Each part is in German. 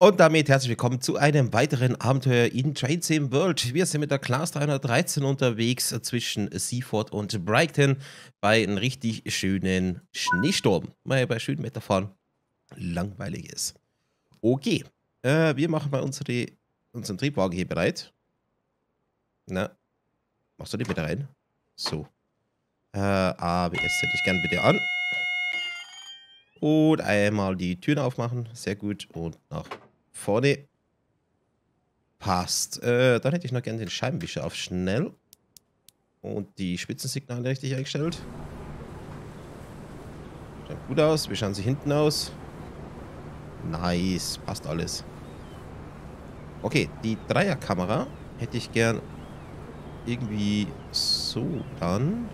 Und damit herzlich willkommen zu einem weiteren Abenteuer in Train Sim World. Wir sind mit der Class 313 unterwegs zwischen Seaford und Brighton bei einem richtig schönen Schneesturm. Weil bei schönem Wetter fahren langweilig ist. Okay, wir machen mal unseren Triebwagen hier bereit. Na, machst du die bitte rein? So. ABS hätte ich gern bitte an. Und einmal die Türen aufmachen. Sehr gut. Und nach vorne. Passt. Dann hätte ich noch gerne den Scheibenwischer auf schnell. Und die Spitzensignale richtig eingestellt. Schaut gut aus. Wie schauen sie hinten aus? Nice. Passt alles. Okay, die Dreierkamera hätte ich gern irgendwie so dann.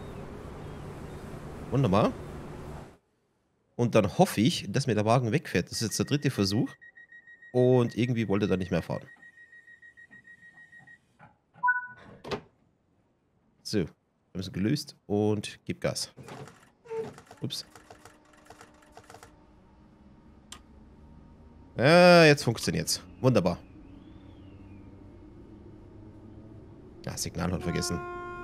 Wunderbar. Und dann hoffe ich, dass mir der Wagen wegfährt. Das ist jetzt der dritte Versuch. Und irgendwie wollte er da nicht mehr fahren. So, wir haben es gelöst und gib Gas. Ups. Ja, jetzt funktioniert's. Wunderbar. Ja, Signal hat vergessen.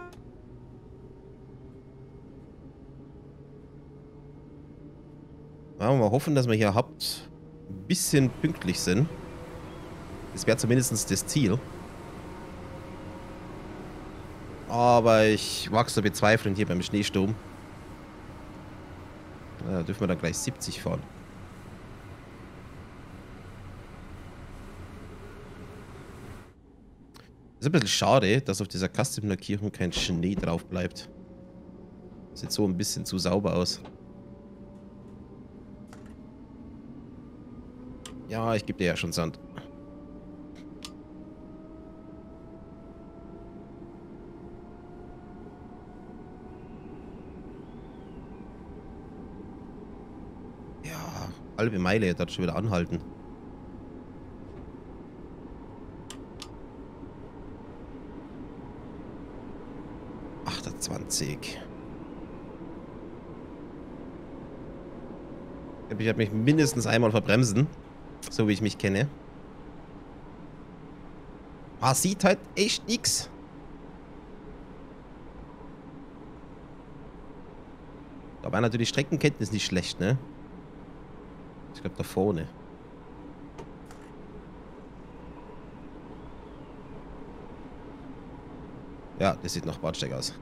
Ja, mal hoffen, dass wir hier ein bisschen pünktlich sind. Das wäre zumindest das Ziel. Aber ich wachse bezweifeln hier beim Schneesturm. Da dürfen wir dann gleich 70 fahren. Ist ein bisschen schade, dass auf dieser Custom-Lackierung kein Schnee drauf bleibt. Sieht so ein bisschen zu sauber aus. Ja, ich gebe dir ja schon Sand. Ja, halbe Meile, das schon wieder anhalten. Ich habe mich mindestens einmal verbremsen. So wie ich mich kenne. Ah, sieht halt echt nix. Da war natürlich Streckenkenntnis nicht schlecht, ne? Ich glaube da vorne. Ja, das sieht nach Bahnsteig aus.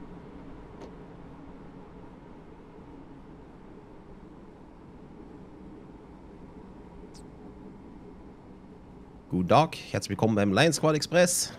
Guten Tag, herzlich willkommen beim Lion Squad Express.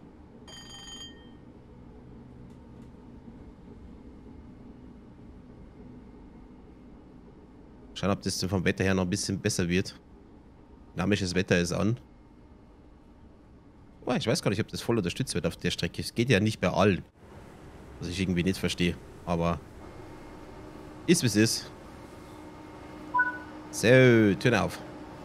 Schauen, ob das vom Wetter her noch ein bisschen besser wird. Dynamisches Wetter ist an. Oh, ich weiß gar nicht, ob das voll unterstützt wird auf der Strecke. Es geht ja nicht bei allen. Was ich irgendwie nicht verstehe. Aber ist wie es ist. So, Türen auf.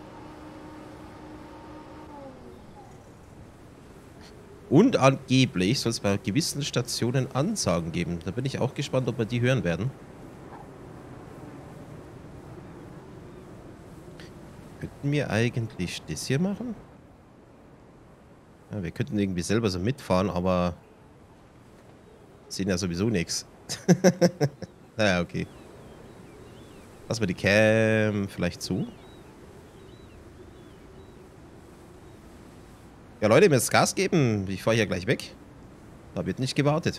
Und angeblich soll es bei gewissen Stationen Ansagen geben. Da bin ich auch gespannt, ob wir die hören werden. Könnten wir eigentlich das hier machen? Ja, wir könnten irgendwie selber so mitfahren, aber sehen ja sowieso nichts. Naja, okay. Lassen wir die Cam vielleicht zu. Ja, Leute, mir das Gas geben. Ich fahre hier gleich weg. Da wird nicht gewartet.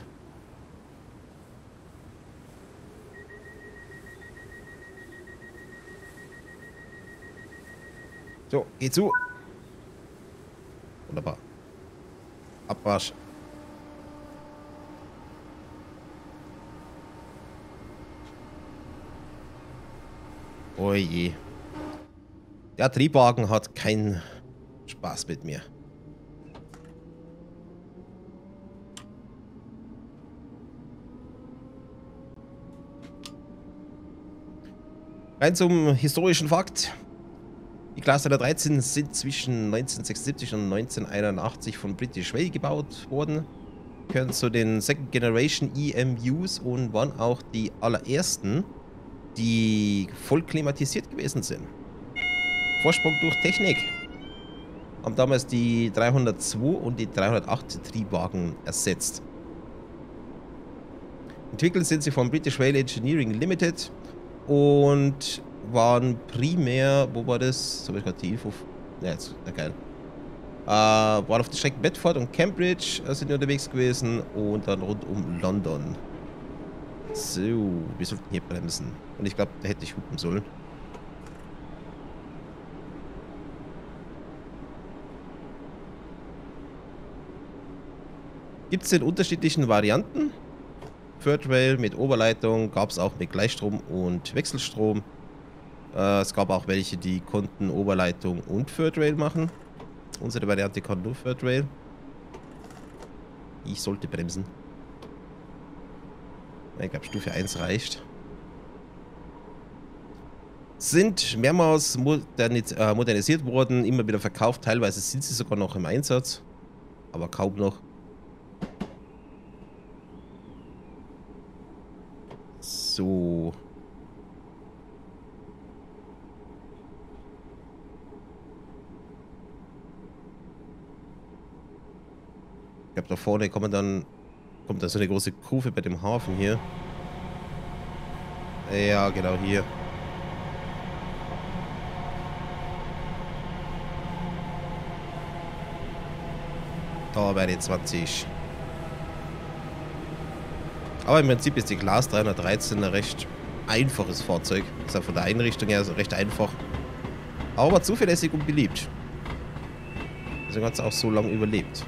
So, geh zu. Wunderbar. Abwasch. Oh je. Der Triebwagen hat keinen Spaß mit mir. Rein zum historischen Fakt. Die Class 313 sind zwischen 1976 und 1981 von British Rail gebaut worden. Gehören zu den Second Generation EMUs und waren auch die allerersten, die voll klimatisiert gewesen sind. Vorsprung durch Technik. Haben damals die 302 und die 308 Triebwagen ersetzt. Entwickelt sind sie von British Rail Engineering Limited und waren primär, wo war das? So habe ich gerade die Info. Ja, jetzt, na geil. Waren auf der Strecke Bedford und Cambridge sind die unterwegs gewesen und dann rund um London. So, wir sollten hier bremsen. Und ich glaube, da hätte ich hupen sollen. Gibt es in unterschiedlichen Varianten. Third Rail mit Oberleitung, gab es auch mit Gleichstrom und Wechselstrom. Es gab auch welche, die konnten Oberleitung und Third Rail machen. Unsere Variante kann nur Third Rail. Ich sollte bremsen. Ich glaube, Stufe 1 reicht. Sind mehrmals modernisiert worden, immer wieder verkauft. Teilweise sind sie sogar noch im Einsatz. Aber kaum noch. So. Ich glaube, da vorne kommt dann so eine große Kurve bei dem Hafen hier. Ja, genau hier. Da bei den 20. Aber im Prinzip ist die Class 313 ein recht einfaches Fahrzeug. Ist auch von der Einrichtung her recht einfach. Aber zuverlässig und beliebt. Deswegen hat es auch so lange überlebt.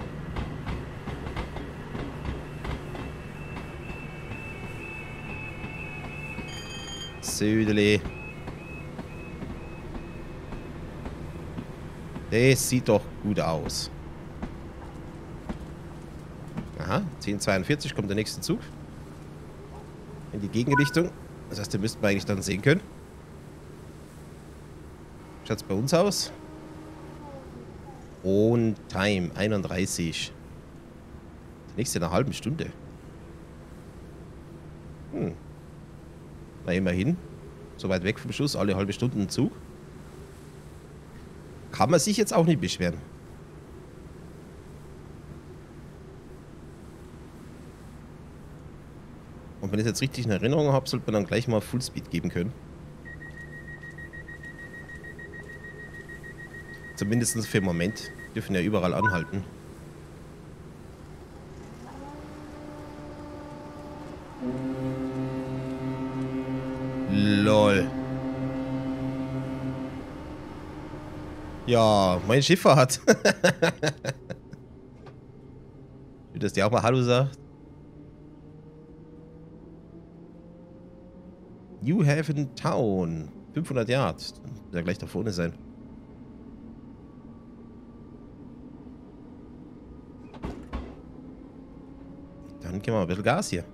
Södeli. Das sieht doch gut aus. Aha, 10:42 kommt der nächste Zug. In die Gegenrichtung. Das heißt, den müssten wir eigentlich dann sehen können. Schaut es bei uns aus? On Time, 31. Der nächste in einer halben Stunde. Na, immerhin. So weit weg vom Schuss, alle halbe Stunde ein Zug. Kann man sich jetzt auch nicht beschweren. Und wenn ich es jetzt richtig in Erinnerung habe, sollte man dann gleich mal Fullspeed geben können. Zumindest für den Moment. Dürfen ja überall anhalten. LOL. Ja, mein Schifffahrt. Will, dass der auch mal Hallo sagt. New Haven Town. 500 Yards. Wird ja gleich da vorne sein. Dann geben wir mal ein bisschen Gas hier.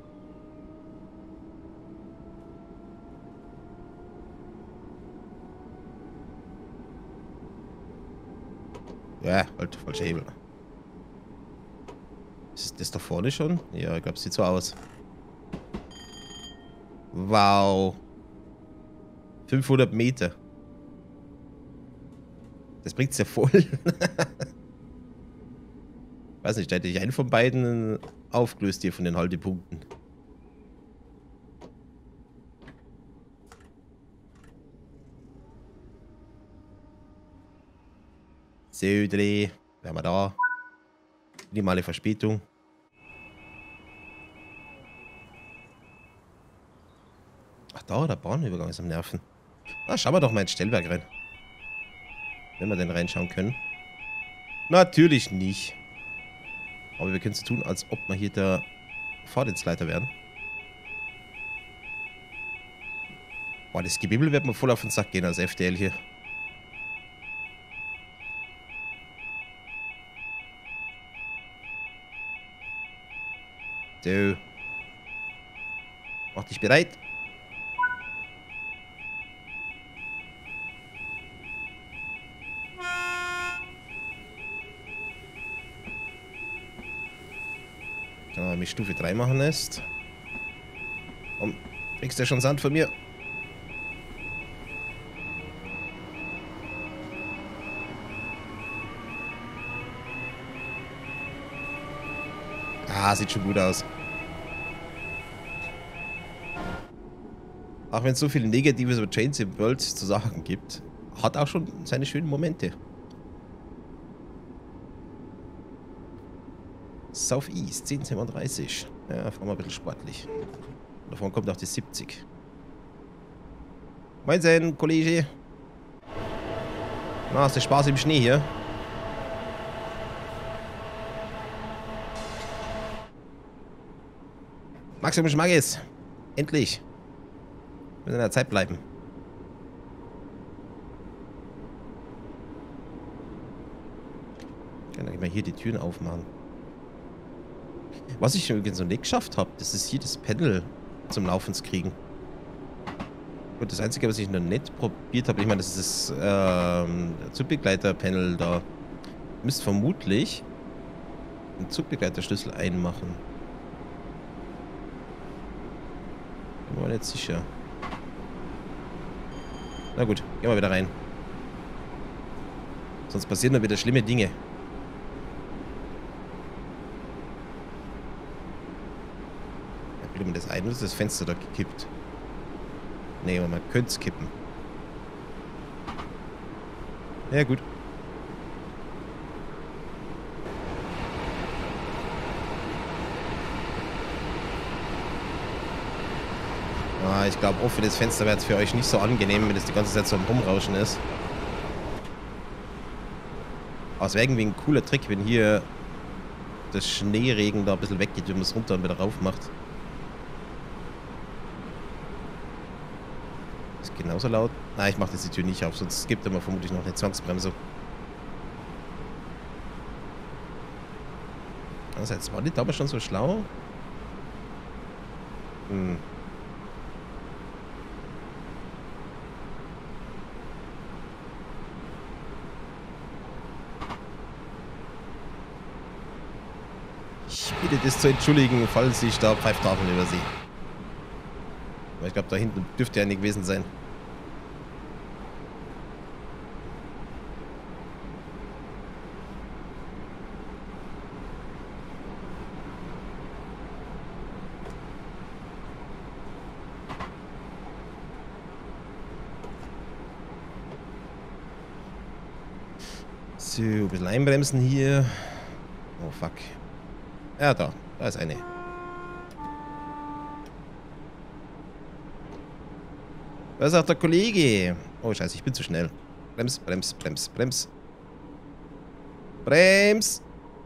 Ja, halt, falscher Hebel. Ist das da vorne schon? Ja, ich glaube, es sieht so aus. Wow. 500 Meter. Das bringt's ja voll. Weiß nicht, da hätte ich einen von beiden aufgelöst hier von den Haltepunkten. Södeli. Wären wir da. Minimale Verspätung. Ach da, der Bahnübergang ist am Nerven. Na, schauen wir doch mal ins Stellwerk rein. Wenn wir denn reinschauen können. Natürlich nicht. Aber wir können es tun, als ob wir hier der Fahrdienstleiter wären. Boah, das Gebibbel wird mir voll auf den Sack gehen als FDL hier. So. Mach dich bereit. Wenn man mich Stufe 3 machen lässt. Komm, kriegst du ja schon Sand von mir. Ah, sieht schon gut aus. Auch wenn es so viel Negatives über Train Sim World zu sagen gibt, hat auch schon seine schönen Momente. Southeast, 10:37. Ja, fahren wir ein bisschen sportlich. Davon kommt auch die 70. Moin sein, Kollege. Na, hast du Spaß im Schnee hier? Maximum Schmackes. Endlich. Wir müssen in der Zeit bleiben. Ich kann mal hier die Türen aufmachen. Was ich übrigens noch nicht geschafft habe, das ist hier das Panel zum Laufen zu kriegen. Und das Einzige, was ich noch nicht probiert habe, ich meine, das ist das Zugbegleiter-Panel da. Ihr müsst vermutlich einen Zugbegleiterschlüssel einmachen. Bin mir nicht sicher. Na gut, gehen wir wieder rein. Sonst passieren da wieder schlimme Dinge. Das ein, ist das Fenster da gekippt. Nee, aber man könnte es kippen. Ja, gut. Ah, ich glaube, offenes Fenster wäre jetzt für euch nicht so angenehm, wenn das die ganze Zeit so am Rumrauschen ist. Aber es wäre irgendwie ein cooler Trick, wenn hier das Schneeregen da ein bisschen weggeht und man es runter und wieder rauf macht. Ist genauso laut. Nein, ich mache jetzt die Tür nicht auf, sonst gibt er mir vermutlich noch eine Zwangsbremse. Andererseits, war die damals schon so schlau? Hm. Ich bitte das zu entschuldigen, falls ich da Pfeiftafeln übersehe. Aber ich glaube, da hinten dürfte ja nicht gewesen sein. So, ein bisschen einbremsen hier. Oh, fuck. Ja, da ist eine. Was sagt der Kollege? Oh, scheiße, ich bin zu schnell. Brems, brems, brems, brems. Brems!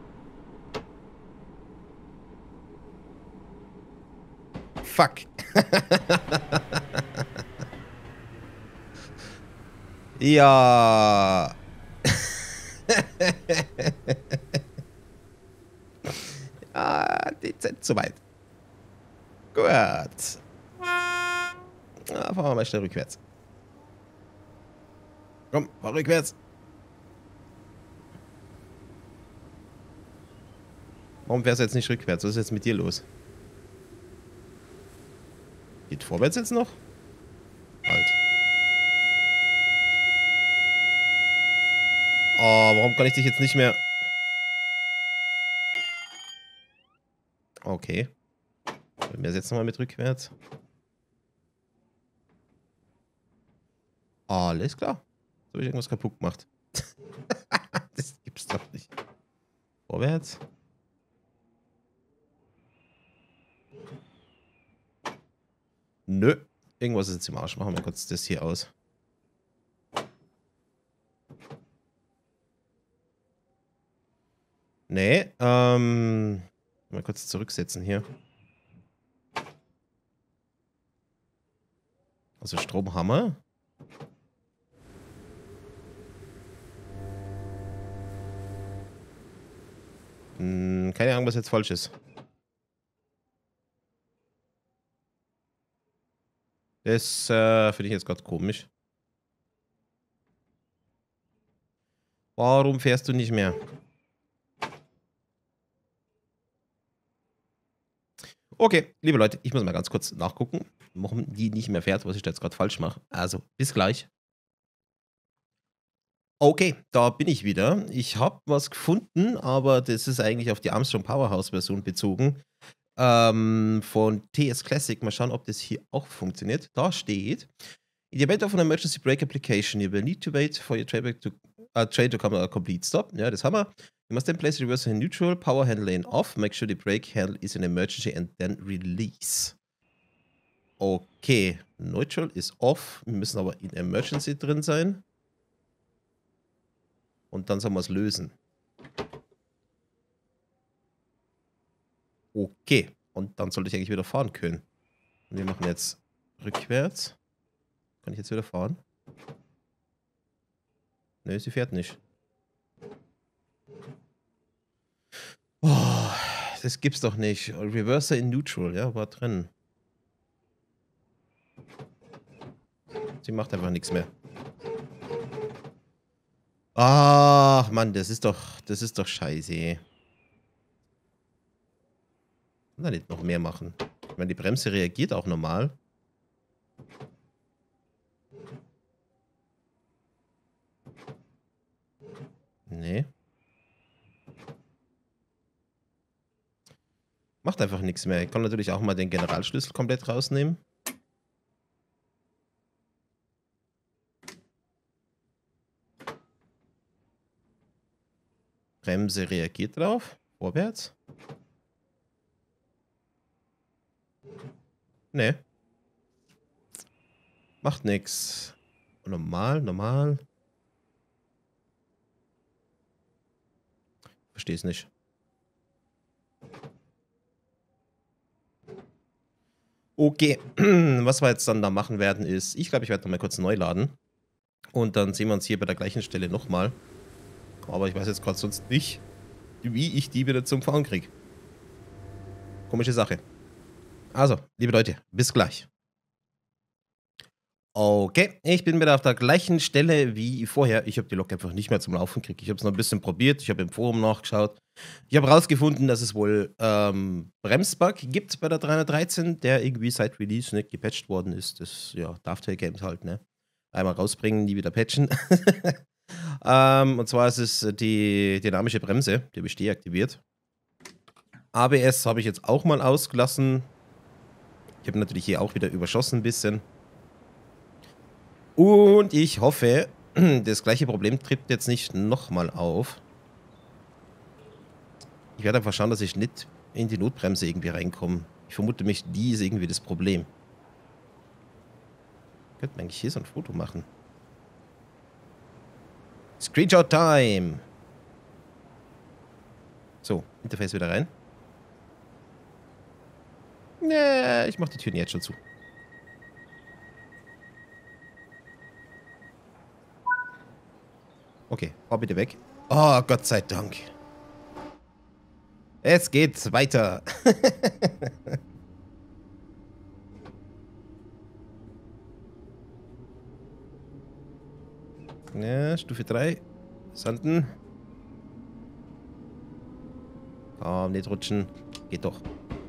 Fuck. Ja. Ah, dezent zu weit. Gut. Na, fahren wir mal schnell rückwärts. Komm, fahr rückwärts. Warum fährst du jetzt nicht rückwärts? Was ist jetzt mit dir los? Geht vorwärts jetzt noch? Halt. Oh, warum kann ich dich jetzt nicht mehr... Okay. Wir setzen mal mit rückwärts. Alles klar. So habe ich irgendwas kaputt gemacht. Das gibt's doch nicht. Vorwärts. Nö. Irgendwas ist jetzt im Arsch. Machen wir kurz das hier aus. Nee, mal kurz zurücksetzen hier. Also Stromhammer. Keine Ahnung, was jetzt falsch ist. Das finde ich jetzt gerade komisch. Warum fährst du nicht mehr? Okay, liebe Leute, ich muss mal ganz kurz nachgucken, warum die nicht mehr fährt, was ich da jetzt gerade falsch mache. Also, bis gleich. Okay, da bin ich wieder. Ich habe was gefunden, aber das ist eigentlich auf die Armstrong Powerhouse Version bezogen, von TS Classic. Mal schauen, ob das hier auch funktioniert. Da steht: In the event of an emergency brake application, you will need to wait for your train to come a complete stop. Ja, das haben wir. You must then place the reverser in neutral, power handle lane off, make sure the brake handle is in emergency and then release. Okay, neutral ist off. Wir müssen aber in emergency drin sein. Und dann sollen wir es lösen. Okay, und dann sollte ich eigentlich wieder fahren können. Und wir machen jetzt rückwärts. Kann ich jetzt wieder fahren? Nö, sie fährt nicht. Oh, das gibt's doch nicht. Reverser in neutral, ja, war drin. Sie macht einfach nichts mehr. Ach, Mann, das ist doch scheiße. Kann da nicht noch mehr machen? Ich meine, die Bremse reagiert auch normal. Nee. Macht einfach nichts mehr. Ich kann natürlich auch mal den Generalschlüssel komplett rausnehmen. Bremse reagiert drauf. Vorwärts. Nee. Macht nichts. Normal, normal. Versteh's nicht. Okay, was wir jetzt dann da machen werden ist, ich glaube, ich werde nochmal kurz neu laden. Und dann sehen wir uns hier bei der gleichen Stelle nochmal. Aber ich weiß jetzt gerade sonst nicht, wie ich die wieder zum Fahren kriege. Komische Sache. Also, liebe Leute, bis gleich. Okay, ich bin wieder auf der gleichen Stelle wie vorher. Ich habe die Lok einfach nicht mehr zum Laufen gekriegt. Ich habe es noch ein bisschen probiert. Ich habe im Forum nachgeschaut. Ich habe herausgefunden, dass es wohl Bremsbug gibt bei der 313, der irgendwie seit Release nicht gepatcht worden ist. Das, ja, Dovetail Games halt, ne? Einmal rausbringen, nie wieder patchen. Und zwar ist es die dynamische Bremse, die habe ich deaktiviert. ABS habe ich jetzt auch mal ausgelassen. Ich habe natürlich hier auch wieder überschossen ein bisschen. Und ich hoffe, das gleiche Problem tritt jetzt nicht nochmal auf. Ich werde einfach schauen, dass ich nicht in die Notbremse irgendwie reinkomme. Ich vermute mich, die ist irgendwie das Problem. Könnte man eigentlich hier so ein Foto machen. Screenshot Time! So, Interface wieder rein. Nee, ich mache die Türen jetzt schon zu. Okay, fahr bitte weg. Oh, Gott sei Dank. Es geht weiter. Ja, Stufe 3. Sanden. Komm, nicht rutschen. Geht doch.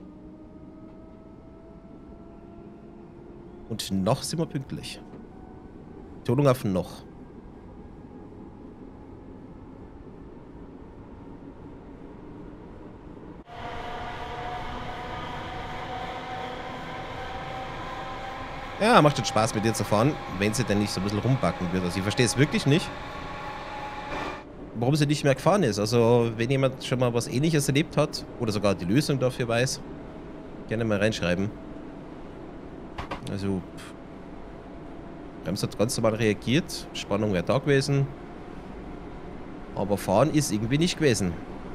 Und noch sind wir pünktlich. Betonung auf noch. Ja, macht schon Spaß mit dir zu fahren, wenn sie denn nicht so ein bisschen rumbacken wird. Also ich verstehe es wirklich nicht, warum sie nicht mehr gefahren ist. Also wenn jemand schon mal was Ähnliches erlebt hat oder sogar die Lösung dafür weiß, gerne mal reinschreiben. Also Bremse hat ganz normal reagiert, Spannung wäre da gewesen, aber fahren ist irgendwie nicht gewesen.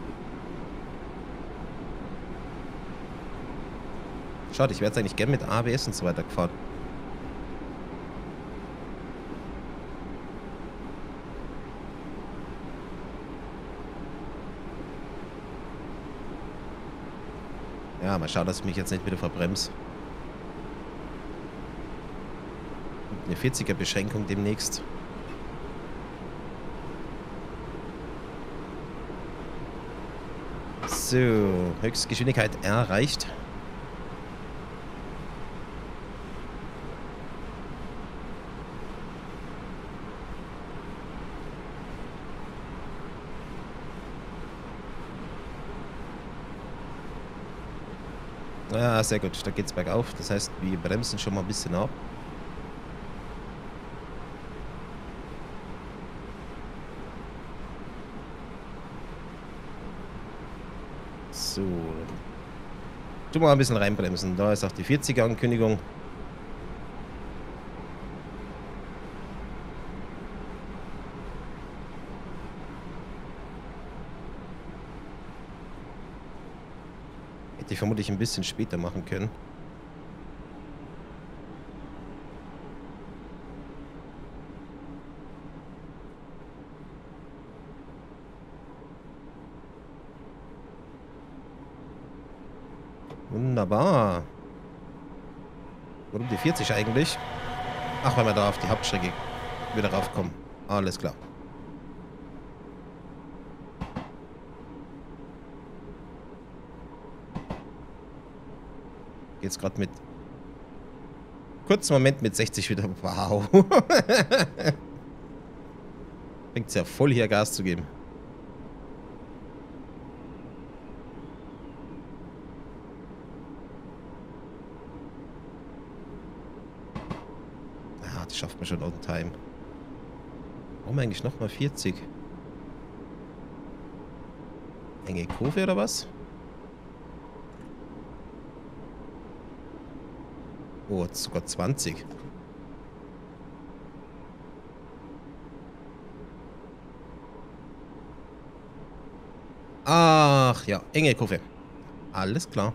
Schade, ich wäre jetzt eigentlich gerne mit ABS und so weiter gefahren. Ja, mal schauen, dass ich mich jetzt nicht wieder verbremse. Eine 40er Beschränkung demnächst. So, Höchstgeschwindigkeit erreicht. Ja, sehr gut. Da geht's bergauf. Das heißt, wir bremsen schon mal ein bisschen ab. So. Tu mal ein bisschen reinbremsen. Da ist auch die 40er-Ankündigung. Hätte ich vermutlich ein bisschen später machen können. Wunderbar. Warum die 40 eigentlich? Ach, weil wir da auf die Hauptstrecke wieder raufkommen. Alles klar. Geht's gerade mit... Kurzen Moment mit 60 wieder. Wow. Fängt's ja voll hier Gas zu geben. Ah, das schafft man schon on time. Warum eigentlich nochmal 40? Enge Kurve oder was? Oh, jetzt sogar 20. Ach ja, enge Kurve. Alles klar.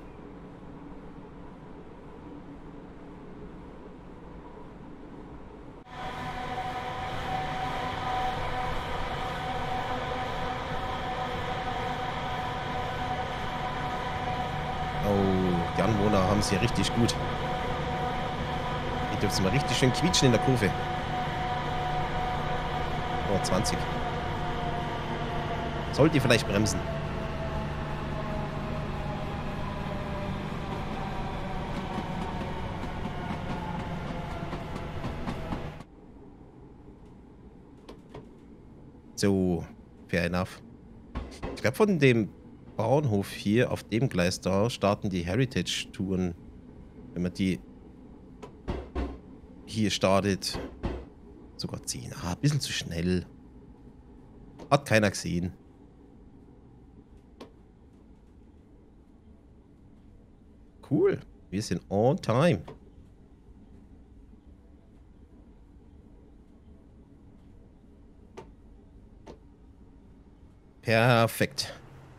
Oh, die Anwohner haben es hier richtig gut. Die dürfen mal richtig schön quietschen in der Kurve. Oh, 20. Sollt ihr vielleicht bremsen? So, fair enough. Ich glaube, von dem Bahnhof hier, auf dem Gleis da, starten die Heritage-Touren. Wenn man die hier startet. Sogar 10. Ah, ein bisschen zu schnell. Hat keiner gesehen. Cool. Wir sind on time. Perfekt.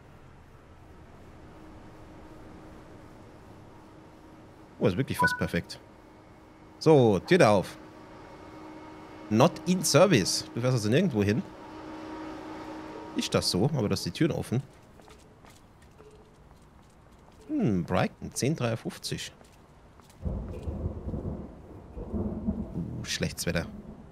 Oh, ist wirklich fast perfekt. So, Tür da auf. Not in service. Du fährst also nirgendwo hin. Ist das so? Aber das ist die Türen offen. Brighton, 10,53. Schlechtes Wetter.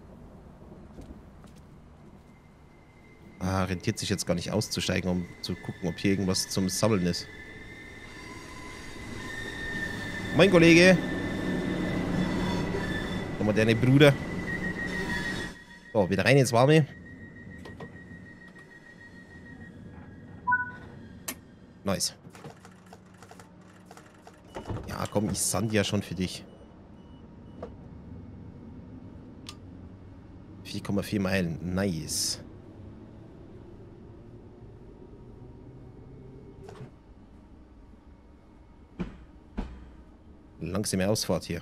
Ah, rentiert sich jetzt gar nicht auszusteigen, um zu gucken, ob hier irgendwas zum Sammeln ist. Mein Kollege. Der moderne Bruder. So, wieder rein ins Warme. Nice. Ja, komm, ich sand ja schon für dich. 4,4 Meilen. Nice. Langsame Ausfahrt hier.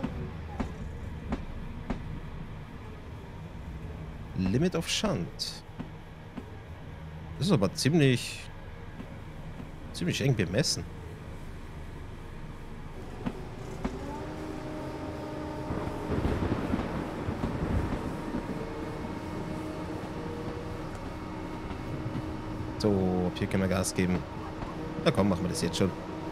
Limit of Shunt. Das ist aber ziemlich eng bemessen. So, hier können wir Gas geben. Na komm, machen wir das jetzt schon.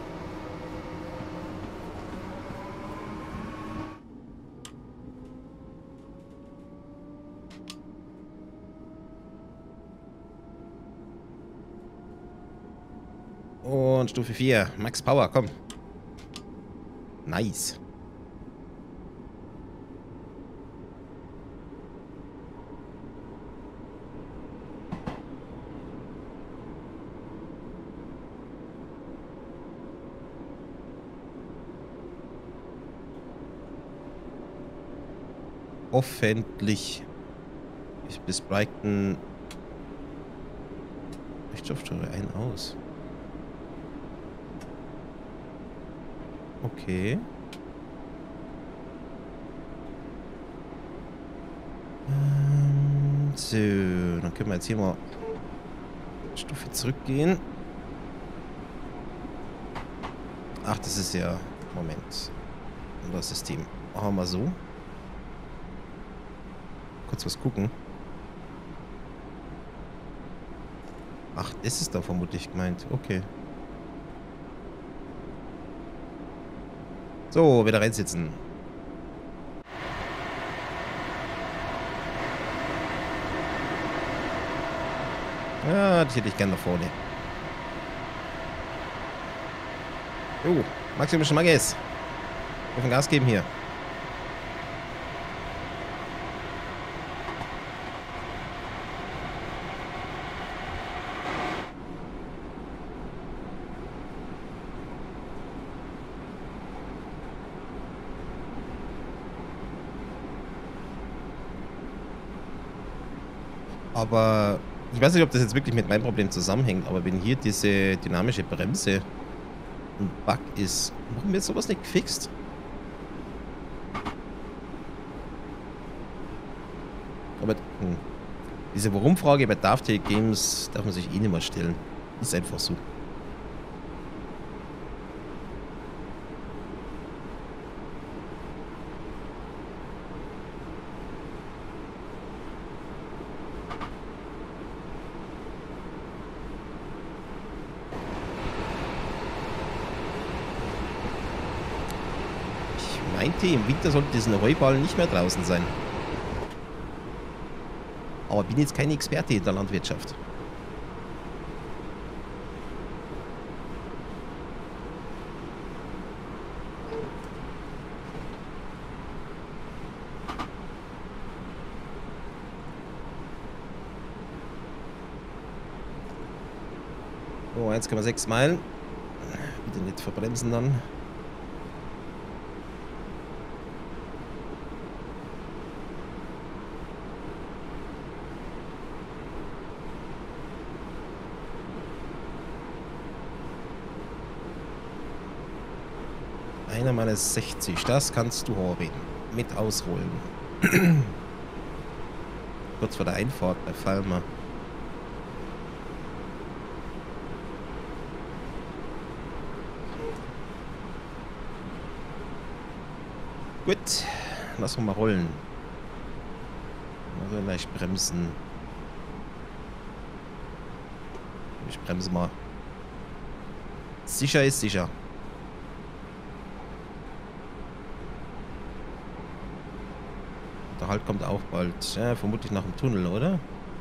Und Stufe 4. Max Power, komm. Nice. hoffentlich bis Brighton. Richtstoffsteuer ein aus. Okay. So, dann können wir jetzt hier mal eine Stufe zurückgehen. Ach, das ist ja... Moment. Das System. Machen wir so. Kurz was gucken. Ach, das ist da vermutlich gemeint. Okay. So, wieder reinsitzen. Ja, das hätte ich gerne nach vorne. Jo, Maximum Schmackes. Auf den Gas geben hier. Aber ich weiß nicht, ob das jetzt wirklich mit meinem Problem zusammenhängt, aber wenn hier diese dynamische Bremse ein Bug ist, warum wird sowas nicht gefixt? Aber diese Warum-Frage bei Dovetail Games darf man sich eh nicht mehr stellen. Ist einfach so. Ich meinte, im Winter sollte diesen Heuball nicht mehr draußen sein. Aber bin jetzt kein Experte in der Landwirtschaft. Oh, 1,6 Meilen. Bitte nicht verbremsen dann. Einer meiner 60, das kannst du haben. Mit ausholen. Kurz vor der Einfahrt bei Falmer. Gut, lassen wir mal rollen. Also leicht bremsen. Ich bremse mal. Sicher ist sicher. Der Halt kommt auch bald. Ja, vermutlich nach dem Tunnel, oder?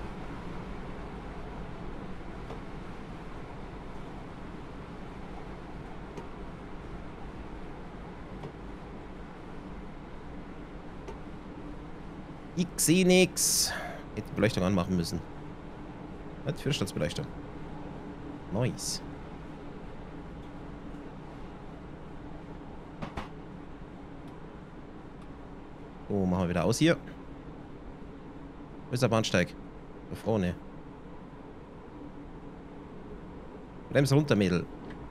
Ich sehe nix. Hätte die Beleuchtung anmachen müssen. Was für Staatsbeleuchtung. Nice. Oh, machen wir wieder aus hier. Wo ist der Bahnsteig? Da vorne. Brems runter, Mädel.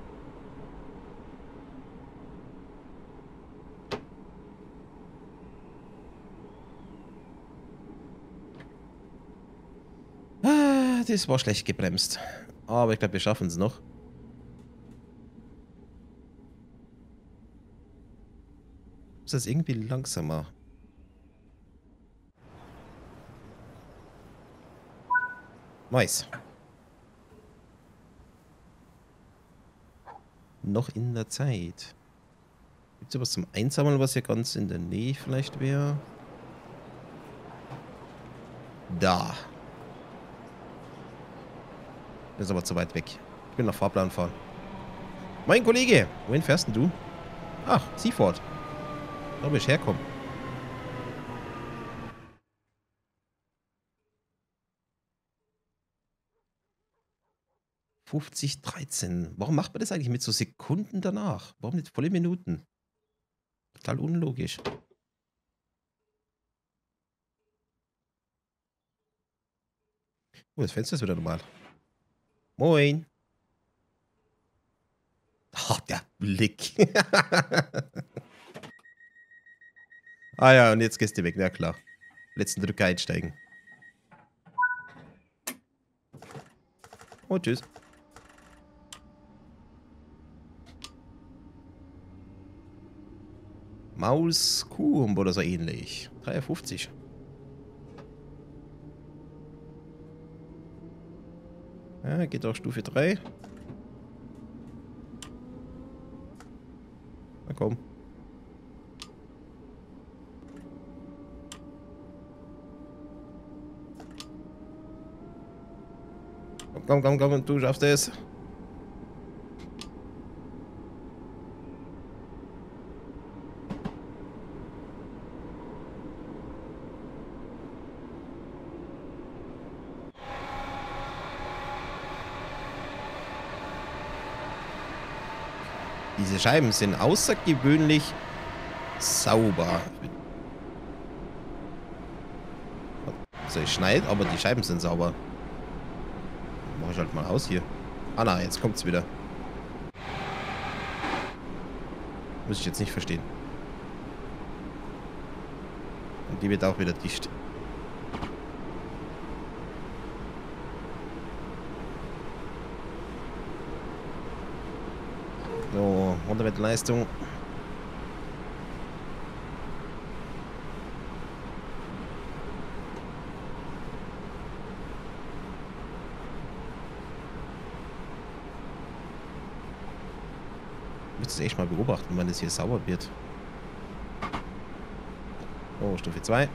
Ah, das war schlecht gebremst. Aber ich glaube, wir schaffen es noch. Ist das irgendwie langsamer? Nice. Noch in der Zeit. Gibt es was zum Einsammeln, was hier ganz in der Nähe vielleicht wäre? Da. Das ist aber zu weit weg. Ich bin nach Fahrplan fahren. Mein Kollege, wohin fährst denn du? Ach, Seaford. Da will ich herkommen. ...50,13. Warum macht man das eigentlich mit so Sekunden danach? Warum nicht volle Minuten? Total unlogisch. Oh, das Fenster ist wieder normal. Moin. Ach, der Blick. Ah ja, und jetzt gehst du weg. Na klar. Letzten Drücker einsteigen. Oh, tschüss. Maus Kuhn oder so ähnlich. 3,50. Ja, geht auch Stufe 3. Na komm. Komm, komm, komm, du schaffst es. Diese Scheiben sind außergewöhnlich sauber. Also es schneit, aber die Scheiben sind sauber. Mach ich halt mal aus hier. Ah na, jetzt kommt's wieder. Muss ich jetzt nicht verstehen. Und die wird auch wieder dicht. So, runter mit Leistung. Ich muss das echt mal beobachten, wann es hier sauber wird. Oh, Stufe 2.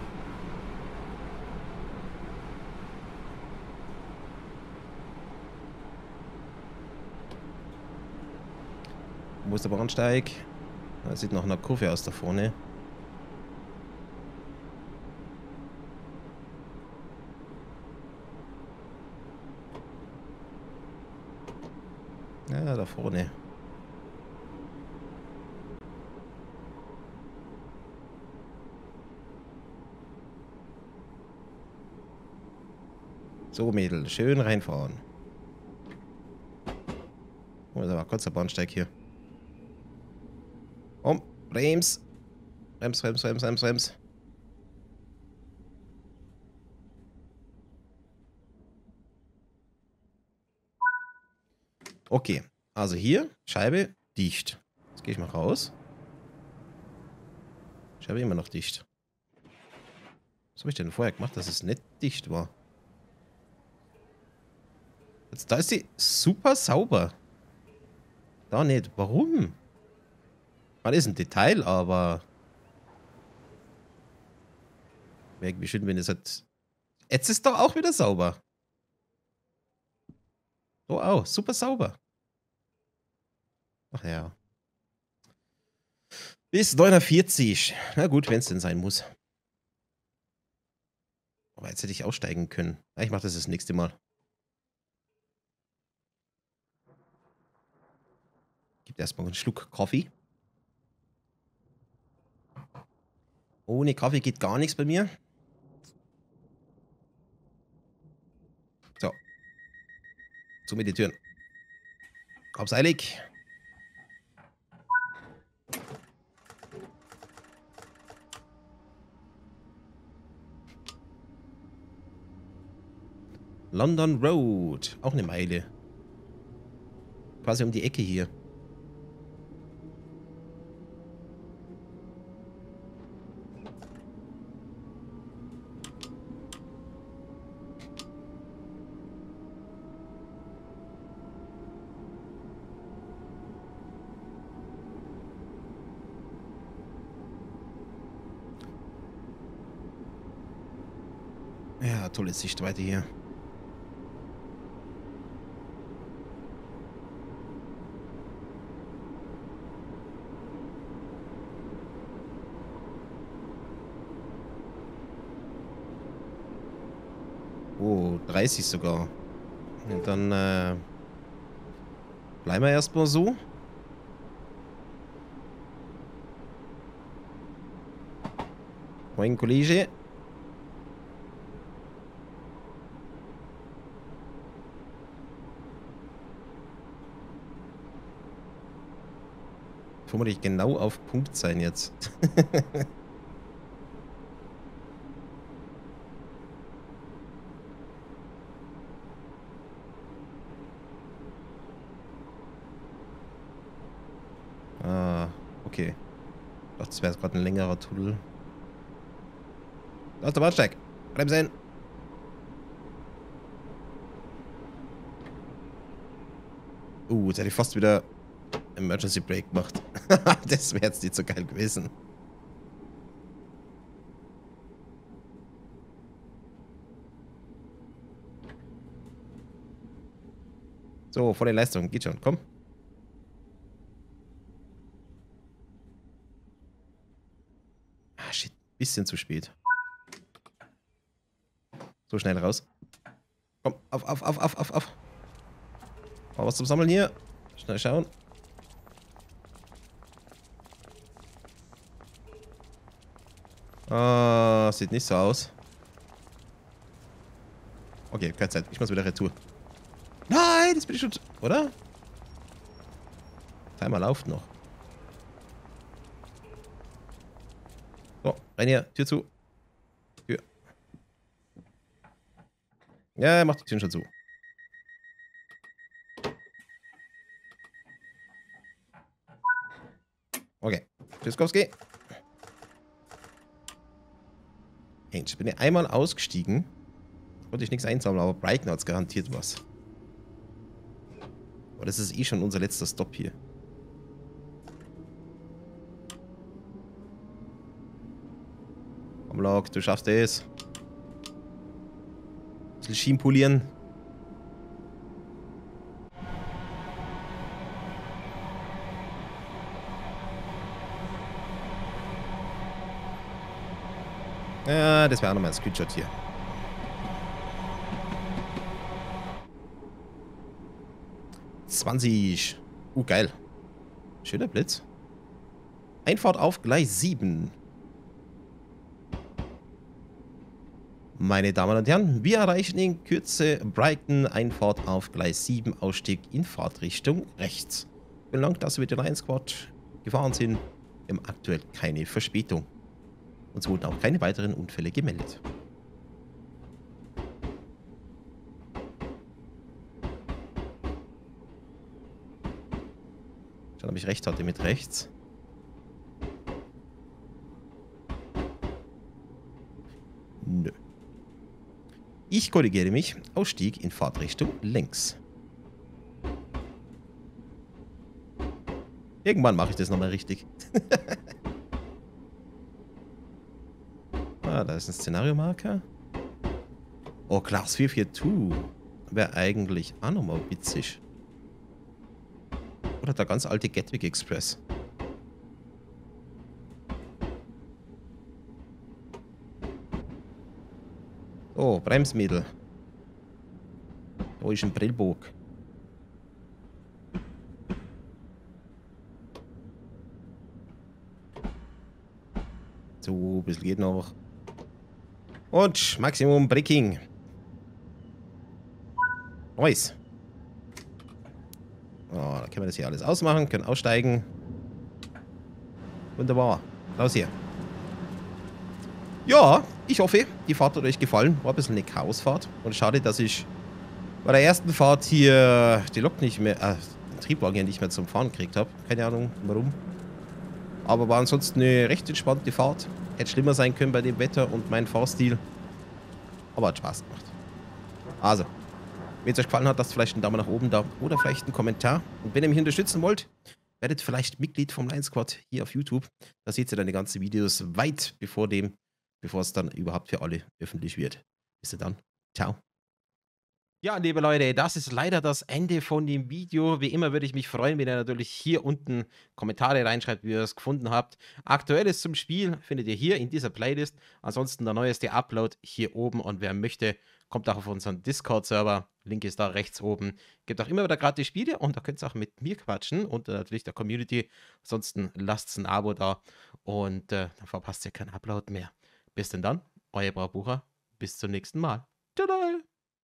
Wo ist der Bahnsteig? Das sieht nach einer Kurve aus da vorne. Ja, da vorne. So, Mädel, schön reinfahren. Oh, da war kurz der Bahnsteig hier. Oh, Brems. Brems, Brems, Brems, Brems, Brems. Okay, also hier, Scheibe dicht. Jetzt gehe ich mal raus. Scheibe immer noch dicht. Was habe ich denn vorher gemacht, dass es nicht dicht war? Jetzt, da ist sie super sauber. Da nicht. Warum? Das ist ein Detail, aber... Wäre irgendwie schön, wenn es halt... Jetzt ist doch auch wieder sauber. Oh, auch. Super sauber. Ach ja. Bis 49. Na gut, wenn es denn sein muss. Aber jetzt hätte ich aussteigen können. Ich mache das nächste Mal. Gibt erstmal einen Schluck Kaffee. Ohne Kaffee geht gar nichts bei mir. So. Zu mit die Türen. Hab's eilig. London Road. Auch eine Meile. Quasi um die Ecke hier. Ja, tolle Sichtweite hier. Oh, 30 sogar. Und dann bleiben wir erstmal so. Moin, Kollege. vermutlich genau auf Punkt sein jetzt. Ah, okay. Ich dachte, das wäre jetzt gerade ein längerer Tunnel. Aus der Bahnsteig. Bremsen. Jetzt hätte ich fast wieder Emergency Brake gemacht. Das wäre jetzt nicht so geil gewesen. So, volle Leistung. Geht schon. Komm. Ah, shit. Bisschen zu spät. So schnell raus. Komm, auf. Mal was zum Sammeln hier. Schnell schauen. Ah, sieht nicht so aus. Okay, keine Zeit. Ich muss wieder retour. Nein, das bin ich schon. Oder? Timer läuft noch. So, rein hier. Tür zu. Tür. Ja, er macht die Tür schon zu. Okay. Tschüsskowski. Ich bin ja einmal ausgestiegen. Konnte ich nichts einsammeln, aber Brighton hat es garantiert was. Aber das ist eh schon unser letzter Stopp hier. Komm, Lok, du schaffst es. Ein bisschen Schienen polieren. Ja, das wäre auch nochmal ein Screenshot hier. '20. Geil. Schöner Blitz. Einfahrt auf Gleis 7. Meine Damen und Herren, wir erreichen in Kürze Brighton. Einfahrt auf Gleis 7. Ausstieg in Fahrtrichtung rechts. Vielen Dank, dass wir mit der Lion Squad gefahren sind. Wir haben aktuell keine Verspätung. Uns wurden auch keine weiteren Unfälle gemeldet. Schauen, ob ich recht hatte mit rechts. Nö. Ich korrigiere mich. Ausstieg in Fahrtrichtung links. Irgendwann mache ich das nochmal richtig. Ah, da ist ein Szenariomarker. Oh, Class 442. Wäre eigentlich auch nochmal witzig. Oder der ganz alte Gatwick Express. Oh, Bremsmittel. Da ist ein Prellbock. So, ein bisschen geht noch. Und Maximum Braking. Nice. Oh, da können wir das hier alles ausmachen, können aussteigen. Wunderbar. Raus hier. Ja, ich hoffe, die Fahrt hat euch gefallen. War ein bisschen eine Chaosfahrt. Und schade, dass ich bei der ersten Fahrt hier die Lok nicht mehr, den Triebwagen ja nicht mehr zum Fahren gekriegt habe. Keine Ahnung, warum. Aber war ansonsten eine recht entspannte Fahrt. Hätte schlimmer sein können bei dem Wetter und meinem Fahrstil. Aber hat Spaß gemacht. Also, wenn es euch gefallen hat, lasst vielleicht einen Daumen nach oben da oder vielleicht einen Kommentar. Und wenn ihr mich unterstützen wollt, werdet vielleicht Mitglied vom Lion Squad hier auf YouTube. Da seht ihr dann die ganzen Videos weit bevor es dann überhaupt für alle öffentlich wird. Bis dann. Ciao. Ja, liebe Leute, das ist leider das Ende von dem Video. Wie immer würde ich mich freuen, wenn ihr natürlich hier unten Kommentare reinschreibt, wie ihr es gefunden habt. Aktuelles zum Spiel findet ihr hier in dieser Playlist. Ansonsten der neueste Upload hier oben. Und wer möchte, kommt auch auf unseren Discord-Server. Link ist da rechts oben. Gibt auch immer wieder gratis Spiele und da könnt ihr auch mit mir quatschen und natürlich der Community. Ansonsten lasst ein Abo da und dann verpasst ihr keinen Upload mehr. Bis denn dann, euer Braubucher. Bis zum nächsten Mal. Tada!